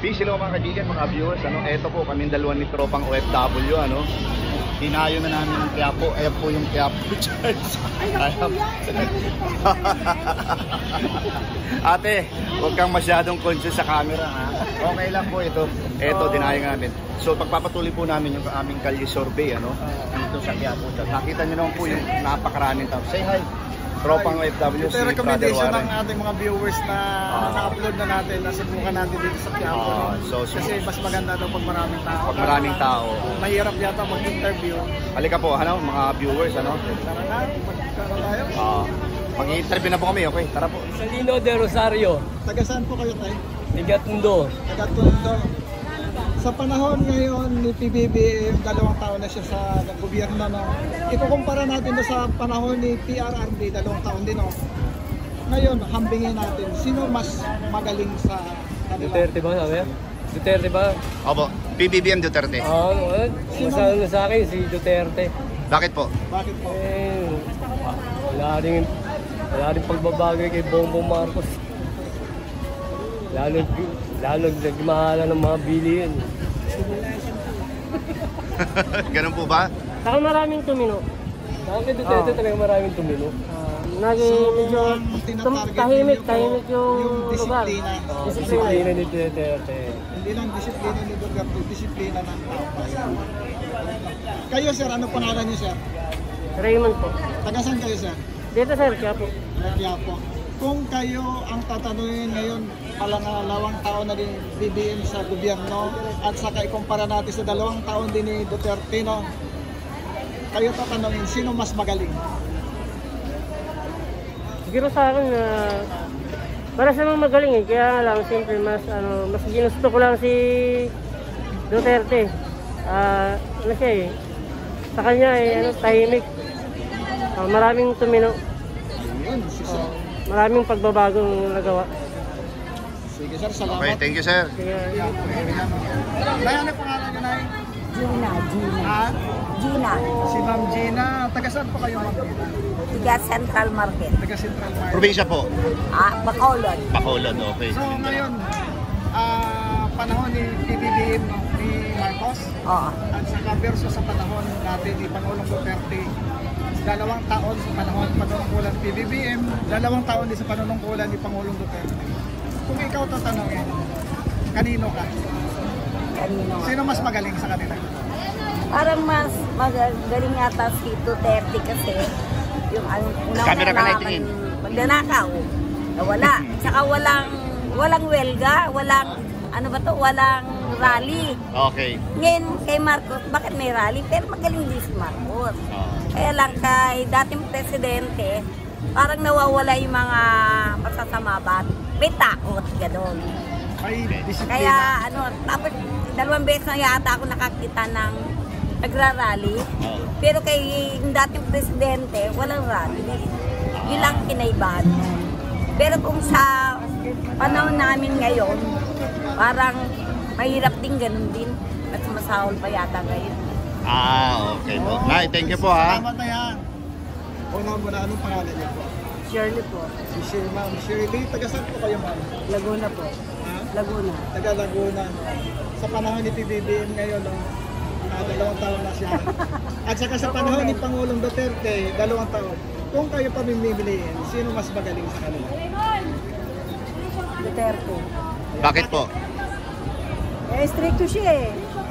Peace, hello mga kaibigan, mga viewers. Ito po kaming dalawa ni tropang OFW, Dinayo na namin ng Quiapo. Ayan po yung Quiapo Charles. Ate, huwag kang masyadong conscious sa camera, ha? Okay lang po ito. Ito, dinayo namin. So, pagpapatuloy po namin yung aming kalye survey, dito sa Quiapo Charles. Nakita nyo naman po yung napakaraming tao. Say hi! Tropang OFW, ito recommendation ng ating mga viewers na naka-upload na natin, nasubukan natin dito sa Quiapo. Kasi mas maganda daw pag maraming tao. Pag maraming tao. Mahirap yata mag-interview. Halika po, mga viewers, Tara na, magkakaroon tayo. Mag-interview na po kami, okay? Tara po. Salino de Rosario. Taga saan po kayo tayo? Igatundo. Taga Tondo. Sa panahon ngayon ni PBBM, 2 taon na siya sa gobyerno. Ikukumpara natin sa panahon ni PRRD, 2 taon din. Ngayon, hambingin natin, sino mas magaling sa kanila? Duterte ba sabi? Duterte ba? Opo, PBBM Duterte. Masasabi sa akin si Duterte. Bakit po? Bakit po? Wala rin pagbabagay kay Bongbong Marcos. Lalo nagmahala ng mga bilihin. Ganun po ba? Saka maraming tumino. Kay Duterte talaga maraming tumino. Medyo tahimik yung lugar. Disiplina ni Duterte. Hindi lang disiplina ni Duterte, disiplina ng tao. Kayo sir, ano pangalan niyo sir? Raymond po. Taga saan kayo sir? Dito sir, Quiapo. Quiapo. Kung kayo ang tatanungin ngayon, palangalawang taon na din BBM sa gobyerno at saka ikumpara natin sa 2 taon din ni Duterte, kayo tatanungin, sino mas magaling? Siguro sa akin na para sa mga magaling kaya lang siyempre mas ginusto ko lang si Duterte. Siya sa kanya tahimik. Maraming tumino. Yun, si sir. Maraming pagbabagong nagawa. Sige sir, salamat. Okay, thank you sir. Nay, ano pangalan niyo, Nay? Gina. Ha? Gina. Si Ma'am Gina. Taga saan po kayo, Ma'am Gina? Tiga Central Market. Taga Central Market. Probinsya po? Bacolod. Bacolod, okay. So ngayon, panahon ni PBBM ni Marcos Oo. at saka versus sa panahon natin ni Pangulong Duterte, 2 taon sa panahon panunungkulan ni PBBM, 2 taon din sa panunungkulan ni Pangulong Duterte. Kung ikaw tatanungin, kanino ka? Kanino? Sino mas magaling sa kanila? Parang mas magaling yata si Duterte kasi yung unang Camera ka na itingin. magnanakaw. Wala. Tsaka walang welga, walang rally. Okay. Ngayon kay Marcos, bakit may rally? Pero magaling din si Marcos. Kaya lang kay dating presidente, parang nawawala yung mga pasasama ba? May takot, gano'n. May disiplina. Kaya tapos 2 beses na yata ako nakakita ng nagrarally. Pero kay yung dating presidente, walang rally. Yun lang kinaibahan. Pero kung sa panahon namin ngayon, parang mahirap din ganun din. At masahol pa yata ngayon. Okay po. Nay, thank you po ha. Salamat na yan. Una-una, anong pangalan niyo po? Shirley po. Si Ma'am Shirley. Taga saan po kayo, Ma'am? Laguna po. Ha? Laguna. Taga Laguna. Sa panahon ni PBBM ngayon, 2 taon na siya. At saka sa panahon ni Pangulong Duterte, 2 taon. Kung kayo pamimiliin, sino mas magaling sa kanila? Duterte. Bakit po? Stricto siya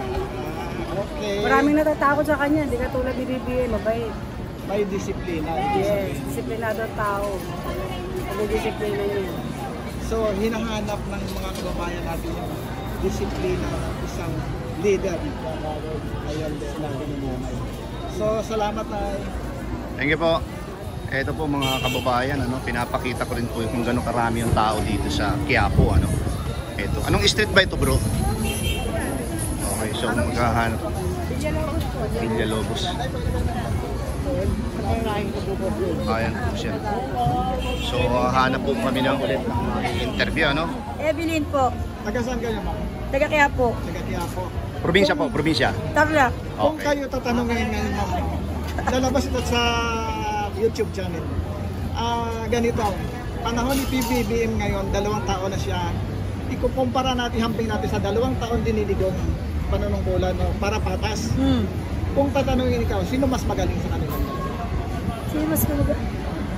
Okay. Maraming natatakot sa kanya. Hindi ka tulad ni BBM. Mabait. May disiplina. Yes. Disiplinado tao. Disiplina niya. So, hinahanap ng mga kababayan natin yung disiplina ng isang leader. Ayun din natin yung buhay. So, salamat na. Thank you po. Ito po mga kababayan, pinapakita ko rin po kung gano'ng karami yung tao dito sa Quiapo, Ito. Anong street ba ito, bro? Okay, so maghahanap. Villalobos. Ayan po siya. So, hanap po kami ng ulit interview, Evelyn po. Taga saan kayo, Ma'am? Taga Quiapo. Taga Quiapo. Probinsya po, probinsya. Tarlac. Kung Okay. kayo tatanungin ngayon, Ma'am, lalabas ito sa YouTube channel. Ganito, panahon ni PBBM ngayon, 2 taon na siya. ikukumpara natin, hamping natin sa 2 taon din ni Digong panunungkulan, no, para patas. Kung tatanungin ikaw, sino mas magaling sa kanila? Sino mas magaling?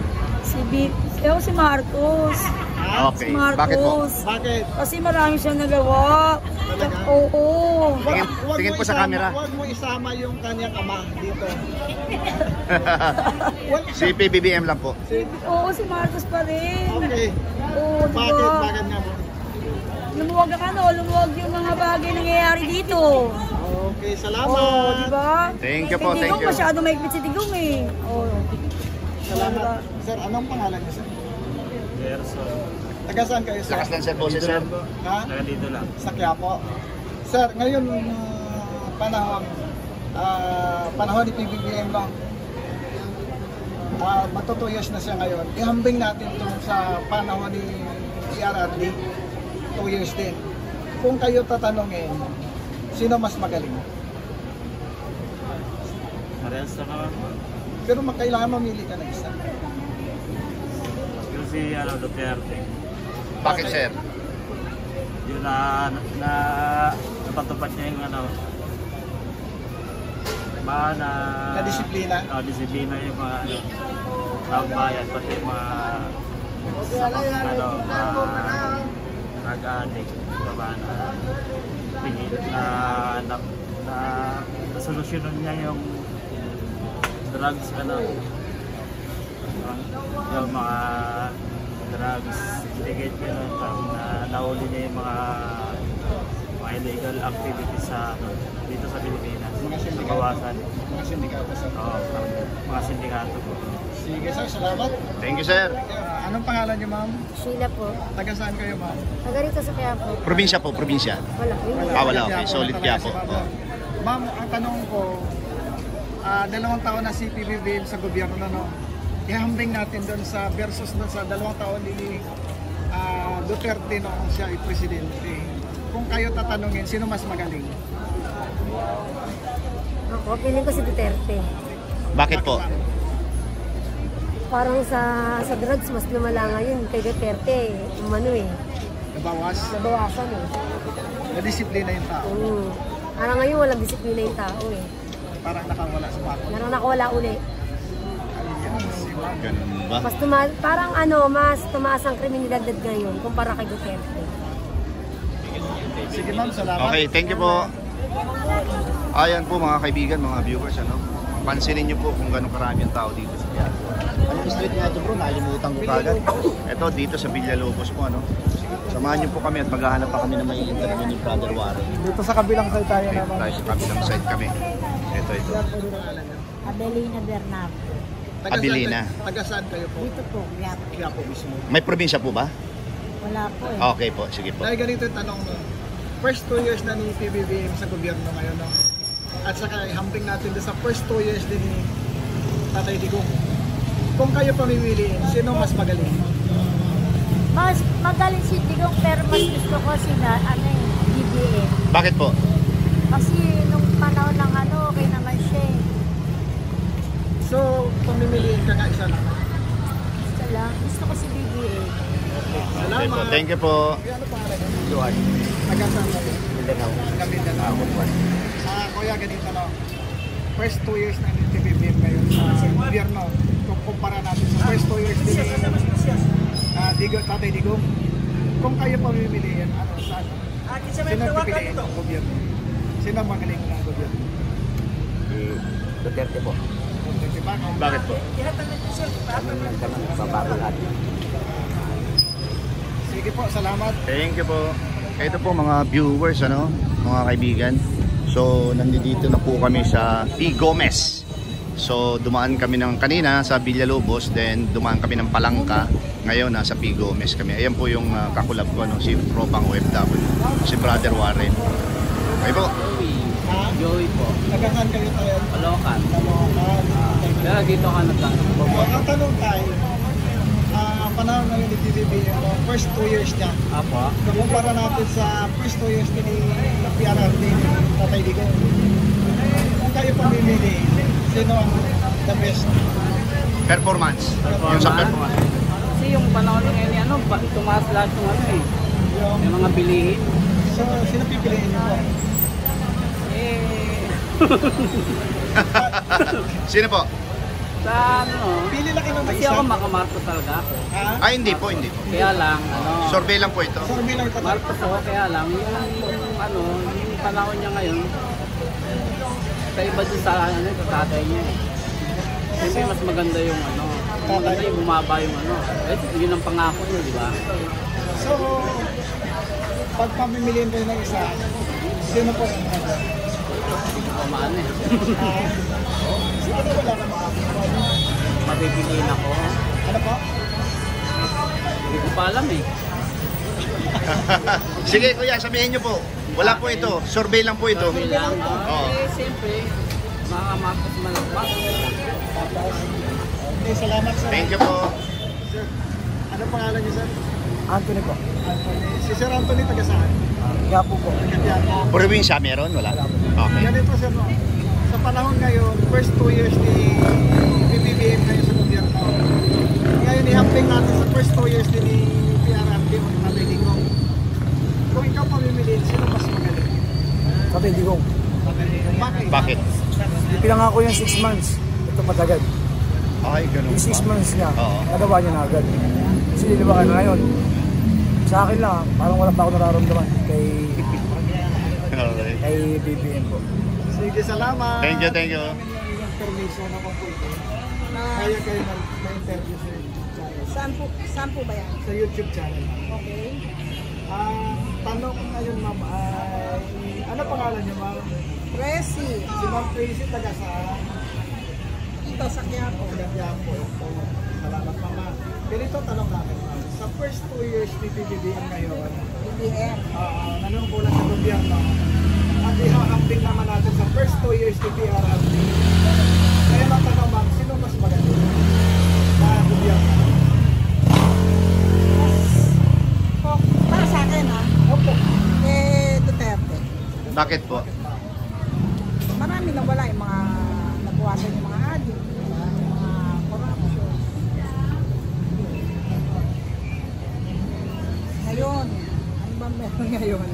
Si Marcos. Okay. Si Marcos. Bakit po? Bakit? Kasi marami siyang nagawa. Talaga? Oo. Tingin po sa camera. Huwag mo isama yung kanyang ama dito. Si PBBM lang po. Oo, si Marcos pa rin. Okay. Oo, diba? Bakit? Bakit nga mo? Lumuwag ang lumuwag yung mga bagay nangyayari dito. Okay, salamat. Oo, diba? Thank you po, Si thank Digong you. masyado maigpit si Digong eh. Oo. Salamat. Sir, anong pangalan niyo, sir? Gerson. Taga saan kayo, sir? Lakas lang sir po, sir. Ha? Dito lang. Sa Quiapo. Sir, ngayon panahon ni PBBM lang. Magto 2 years na siya ngayon. Ihambing natin ito sa panahon ni PRRD. 2 years din. Kung kayo tatanungin, sino mas magaling? Parehas na naman. Pero kailangan mamili ka ng isa. Yung si Duterte. Bakit sir? Yun napatupad niya yung Na disiplina? disiplina yung mga taong bayan, pati yung mga drug-addict, pigilan na solusyonan niya yung drugs, yung mga drugs, tigit yun, nahuli niya yung mga illegal activities dito sa Pilipinas. Mga sindikato. Nabawasan. Mga sindikato, sir. Oo, mga sindikato po. Sige, sir. Salamat. Thank you sir. Anong pangalan niyo, ma'am? Sheila po. Taga saan kayo, ma'am? Taga rito sa Quiapo. Probinsya po, probinsya. Wala. Wala, okay. Solid Quiapo. Ma'am, ang tanong ko, 2 taon na si PBBM sa gobyerno na, no? Ihambing natin doon sa versus doon sa 2 taon ni Duterte noong siya ay presidente. Kung kayo tatanungin, sino mas magaling? Ako, piling ko si Duterte. Bakit po? Parang sa drugs, mas lumala ngayon kay Duterte. Umano eh. Nabawas? Nabawasan eh. Na-disiplina yung tao. Parang ngayon walang disiplina yung tao eh. Parang nakawala sa pako. Parang nakawala uli. Ganun ba? Parang mas tumaas ang kriminalidad ngayon kumpara kay Duterte. Sige, ma'am. Salamat. Okay, thank you po. Ayan po mga kaibigan, mga viewers, pansinin niyo po kung gano'ng karami ang tao dito sa Quiapo. Anong street nga ito bro? Nalimutan ko kagad. Ito dito sa Villalobos po, Samahan niyo po kami at maghahanap pa kami na may interview ni Brother Warren. Dito sa kabilang side tayo Okay, naman. tayo sa kabilang side kami. Ito. Adelina Bernardo. Abilina. Taga saan kayo po? Dito po, Quiapo. Quiapo mismo. May probinsya po ba? Wala po eh. Okay po, sige po. Dahil ganito yung tanong mo. First 2 years na ni PBBM sa gobyerno ngayon, no? At saka ihambing natin doon sa first 2 years din ni Tatay Digong. Kung kayo pamimiliin, sino mas magaling? Mas magaling si Digong pero mas gusto ko sila, BBM. Bakit po? Kasi nung panahon ng okay naman siya eh. So, pamimiliin ka nga isa lang. Gusto lang. Gusto ko si BBM. Okay po. Salamat. Thank you po. Ano pangalan niyo? Luan. Taga saan kayo? Mindanao. Taga Mindanao. Kuya, ganito no. First 2 years na ni PBBM ngayon sa gobyerno. Kung kumpara natin sa first 2 years din ni Tatay Digong. Kung kayo pamimiliin, saan? Sino ang pipiliin ng gobyerno? Sino ang magaling ng gobyerno? Duterte po. Duterte ba? Bakit po? Babago lahat. Sige po, salamat. Thank you po. Ito po mga viewers, mga kaibigan. So, nandito na po kami sa P. Gomez. So, dumaan kami ng kanina sa Villalobos, then dumaan kami ng Palangka. Ngayon, nasa P. Gomez kami. Ayan po yung kakulab ko, si Propang OFW, si Brother Warren. Okay po. Joey po. Taga saan kayo tayo? Kalokan. Kalokan. Kaya dito ka nagtanong. Ang tanong tayo, panahon ngayon ni PBBM, first 2 years niya. Apo. Kumpara natin sa first 2 years ni PRRD, Tatay Digong. Kung kayo pamimili, sino ang the best? Performance. Yung sa performance. Kasi yung panahon ngayon, tumaas lahat yung May mga bilihin. So, sino pipiliin niyo po? Sino po? Sa ano, Pili lang kayo ng kasi isa. ako makamarcos talaga ako. Ha? Ay, hindi po, hindi po. Kaya lang, ano, Survey lang po ito. Survey lang ito. Marcos ako, kaya lang, yung panahon niya ngayon, sa iba dun sa, sa tatay niya eh. Siyempre mas maganda yung maganda yung bumaba yung yun ang pangako niya, di ba? So, pag pamimiliin kayo ng isa, sino po ang mga? Hindi ko pa maano eh. Sino po wala na makakita? Mapipiliin ako. Ano po? Hindi ko pa alam eh. Sige kuya, sabihin niyo po. Wala po ito. Survey lang po ito. Sabi lang, Oo. siyempre, mga Marcos malagpas. Okay, salamat sir. Thank you po. Sir, ano pangalan niyo sir? Anthony po. Anthony. Si Sir Anthony taga saan? Gapo po. Taga Quiapo. Probinsya meron? Wala? Okay. Ganito sir, no? Sa panahon ngayon, first 2 years ni PBBM ngayon sa gobyerno. Ngayon, ihamping natin sa first 2 years din ni PRRD o ni Tatay Digong. Kung ikaw pamimiliin, sino mas magaling? Tatay Digong. Bakit? Bakit? Pinangako yung 6 months. Ito matagal. Ay, ganun Yung 6 ba? months niya, Oo. nagawa niya na agad. Kasi di ba ngayon, sa akin lang, parang wala pa ako nararamdaman kay Okay. BBM po. Sige, salamat. Thank you, thank you. Yung information ako po ito. Kaya kayo na-interview sa YouTube channel. Saan po ba yan? Sa YouTube channel. Okay. Tanong ko ngayon ma'am ay, ano pangalan niyo ma'am? Presi. Si Ma'am Tracy taga saan? Ito sa Quiapo. Quiapo. Salamat mama. Ganito tanong namin ma'am. Sa first 2 years ni PBBM ngayon, BBM. nanungkulan sa gobyerno, at ihahambing naman natin sa first 2 years ni PRRD. Kaya lang tanong ma'am, sino mas magaling sa gobyerno? Para sa akin ha, Opo. Duterte. Bakit po? Marami na wala yung mga nabuwasan yung mga adik, yung mga corruption. Ngayon, ano ba meron ngayon?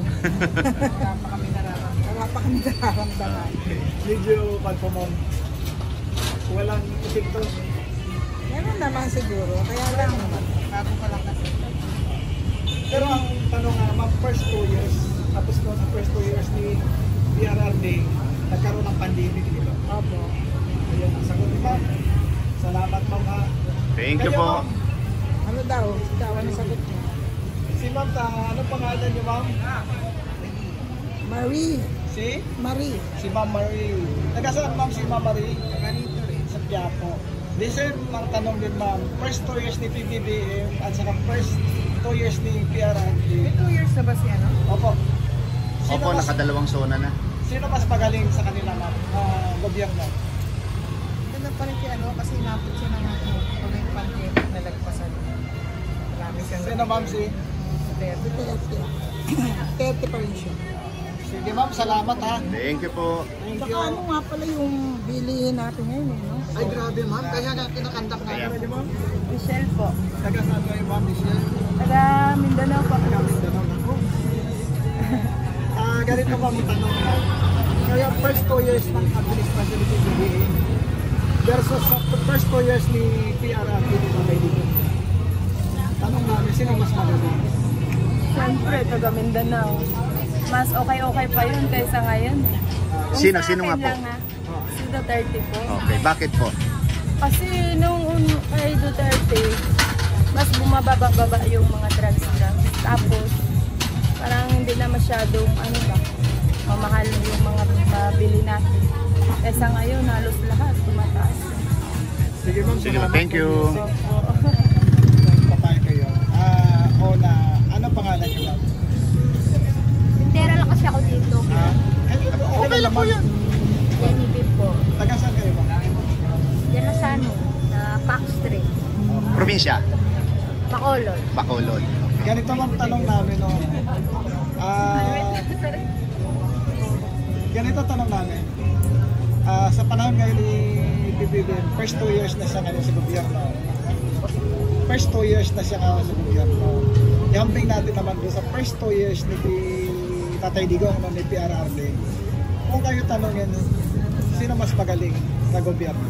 Wala pa kami nararamdaman. Medyo po ma'am. Walang epekto. Meron naman siguro, kaya lang naman. Bago pa lang kasi. Pero ang tanong nga ma'am, first 2 years, tapos no, sa first 2 years ni PRRD, nagkaroon ng pandemic, di ba? Opo. Ayan ang sagot ni ma'am. Salamat ma'am ha. Thank you Kayo, po. ma'am, Ano daw? Ikaw, ano sagot niya? si ma'am, ano pangalan niyo ma'am? Marie. Si? Marie. Si Ma'am Marie. Taga saan ma'am si Ma'am Marie? Ganito rin. Sa Quiapo. Listen, ang tanong din ma'am, first 2 years ni PBBM at saka first 2 years ni PRRD. May 2 years na ba siya, no? Opo. Opo, nakadalawang zona na. Sino mas magaling sa kanila ma'am? Gobyerno? Ganda pa rin ano, kasi inapit siya ng paging pandemic na lagpasan. Marami siyang Sino ma'am si? Duterte. Duterte pa rin siya. Sige ma'am, salamat ha. Thank you po. Thank Saka you. ano nga pala yung bilihin natin ngayon, no? Ay grabe ma'am, kaya nga kinakandak natin. Kaya. Pwede ma'am? Michelle po. Taga saan kayo ma'am, Michelle? Taga Mindanao po. Taga Mindanao ako. Ganito ma'am tanong ha. Kaya first 2 years ng administration ni PBBM versus sa first 2 years ni PRRD ni Tatay Digong. Tanong namin, sino mas magaling? Siyempre, taga Mindanao. Mas okay pa yun kaysa ngayon. Kung Sino? sa Sino akin nga po? lang, ha, si Duterte po. Okay, bakit po? Kasi nung kay Duterte, mas bumababa yung mga drugs. Tapos, parang hindi na masyadong, mamahal yung mga mabili natin. Kaysa ngayon, halos lahat tumataas. Sige ma'am, Sige, salamat thank you. po. Papay kayo. Ona, ano pangalan niyo ma'am? Tintera lang kasi ako dito. Okay lang po yun. Jenny B po. Taga saan kayo ma'am? Yan na sa Park Street. Probinsya? Bacolod. Bacolod. Ganito ma'am tanong namin no. Ganito tanong namin. Sa panahon ngayon ni BBM, first 2 years na siya ngayon sa gobyerno. First 2 years na siya ngayon sa gobyerno. ihambing natin naman doon sa first 2 years ni Tatay Digong, no, ni PRRD. Kung kayo tanongin, sino mas magaling na gobyerno?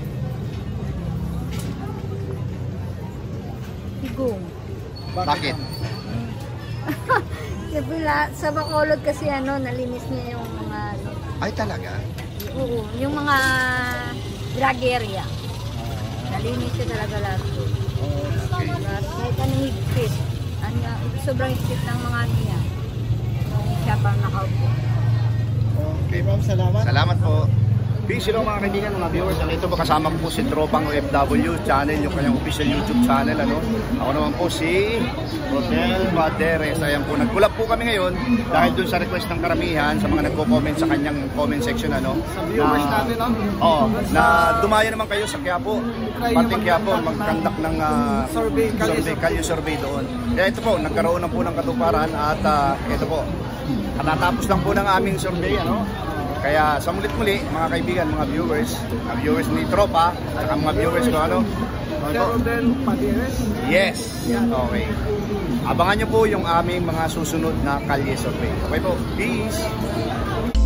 Digong. Bakit? Siyempre sa Bacolod kasi nalinis niya yung mga Ay, talaga? oo, yung mga drug area. Nalinis siya talaga lahat. Okay. Kahit anong higpit. Sobrang higpit ng mga niya. Siya pa nakaupo. Okay, ma'am, salamat. Salamat po. Peace, hello mga kaibigan, mga viewers. Ito po kasama po si Tropang OFW channel, yung kanyang official YouTube channel. Ako naman po si Rodel Maderes. Ayan po, nag-collab po kami ngayon dahil dun sa request ng karamihan sa mga nagko-comment sa kanyang comment section. Sa viewers natin, no? Oo, na dumayo naman kayo sa Quiapo, pating Quiapo, mag-conduct ng Kalye survey doon. Kaya ito po, nagkaroon na po ng katuparan at ito po, katatapos lang po ng aming survey, Kaya sa mulit-muli, mga kaibigan, mga viewers ni Tropa, at mga viewers ko, Rodel Maderes. Yes. Okay. Abangan nyo po yung aming mga susunod na Kalye survey. Okay po. Peace.